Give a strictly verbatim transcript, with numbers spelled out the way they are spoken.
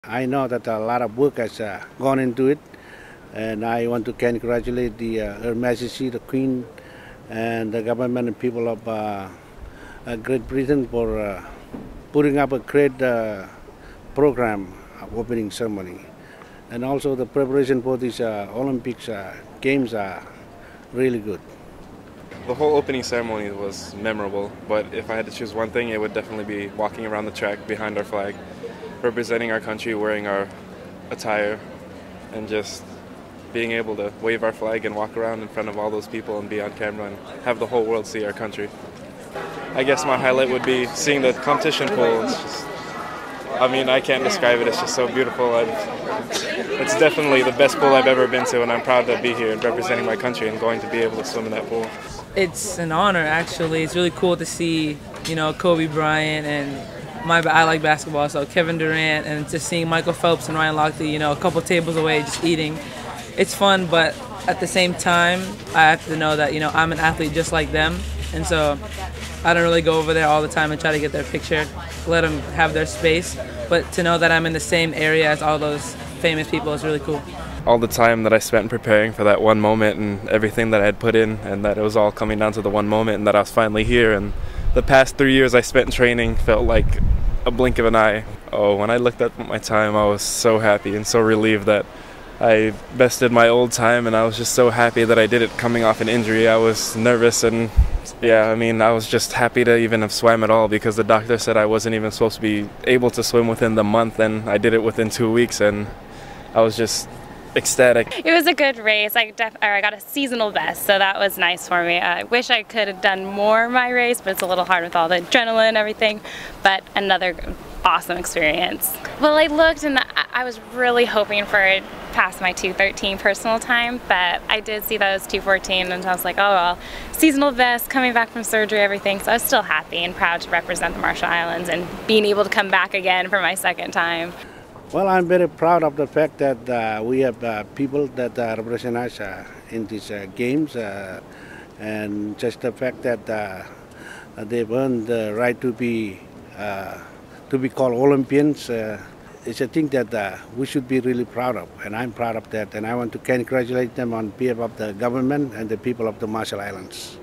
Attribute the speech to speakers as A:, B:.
A: I know that a lot of work has uh, gone into it, and I want to congratulate the uh, Her Majesty, the Queen, and the government and people of uh, uh, Great Britain for uh, putting up a great uh, program of opening ceremony. And also the preparation for these uh, Olympics uh, games are really good.
B: The whole opening ceremony was memorable, but if I had to choose one thing, it would definitely be walking around the track behind our flag, representing our country, wearing our attire, and just being able to wave our flag and walk around in front of all those people and be on camera and have the whole world see our country. I guess my highlight would be seeing the competition pool. It's just, I mean, I can't describe it. It's just so beautiful. I've, it's definitely the best pool I've ever been to, and I'm proud to be here and representing my country and going to be able to swim in that pool.
C: It's an honor, actually. It's really cool to see, you know, Kobe Bryant and my I like basketball, so Kevin Durant, and just seeing Michael Phelps and Ryan Lochte, you know, a couple tables away, just eating. It's fun, but at the same time, I have to know that, you know, I'm an athlete just like them, and so I don't really go over there all the time and try to get their picture, let them have their space, but to know that I'm in the same area as all those famous people is really cool.
B: All the time that I spent preparing for that one moment and everything that I had put in, and that it was all coming down to the one moment and that I was finally here. And the past three years I spent training felt like a blink of an eye. Oh, when I looked at my time, I was so happy and so relieved that I bested my old time, and I was just so happy that I did it coming off an injury. I was nervous, and yeah, I mean, I was just happy to even have swam at all, because the doctor said I wasn't even supposed to be able to swim within the month, and I did it within two weeks, and I was just ecstatic.
D: It was a good race. I, def or I got a seasonal best, so that was nice for me. I wish I could have done more my race, but it's a little hard with all the adrenaline and everything, but another awesome experience. Well, I looked and I was really hoping for it past my two thirteen personal time, but I did see that it was two fourteen, and I was like, oh well, seasonal best, coming back from surgery, everything, so I was still happy and proud to represent the Marshall Islands and being able to come back again for my second time.
A: Well, I'm very proud of the fact that uh, we have uh, people that uh, represent us uh, in these uh, games, uh, and just the fact that uh, they've earned the right to be uh, to be called Olympians. Uh, it's a thing that uh, we should be really proud of, and I'm proud of that, and I want to congratulate them on behalf of the government and the people of the Marshall Islands.